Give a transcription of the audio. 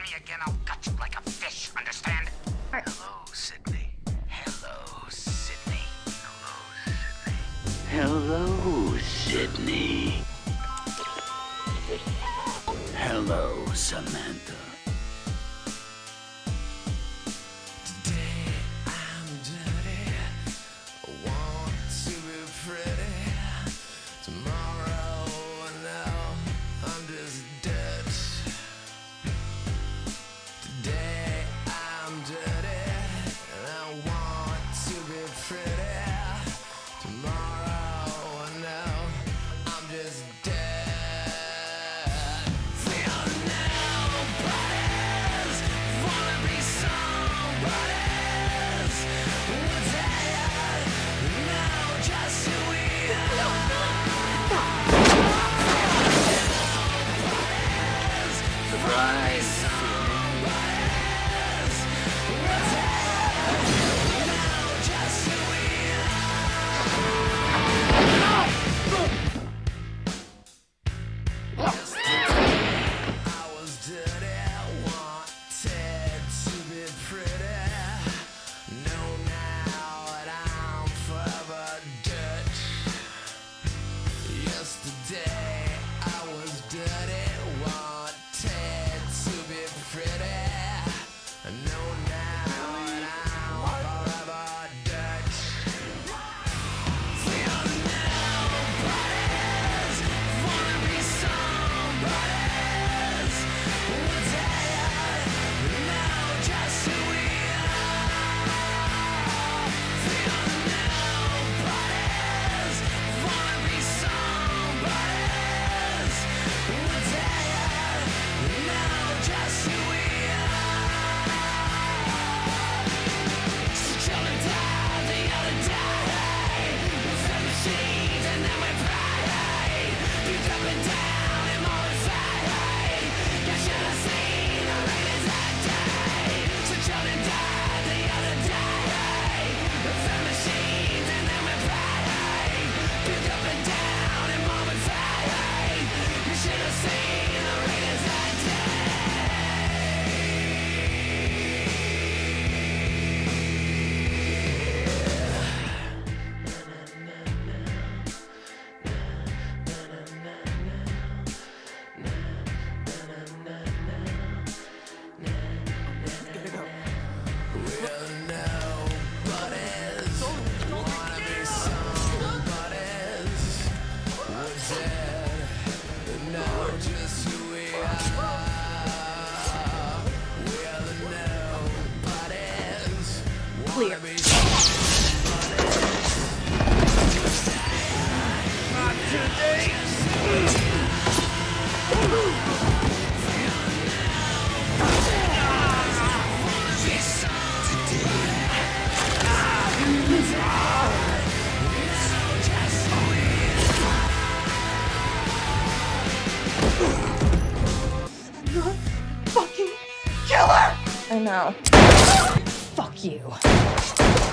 me again, I'll gut you like a fish, understand? Hello, Sydney. Hello, Sydney. Hello, Sydney. Hello, Samantha. Today I'm dirty. I want to be pretty. Tomorrow, no, I'm just dead. Today I'm dirty, and I want to be pretty. Tomorrow, no, I'm just dead. Feel nobodies, wanna be somebody's. We're dead, now just who we are. Surprise! Clear. Fucking killer! I know. Fuck you.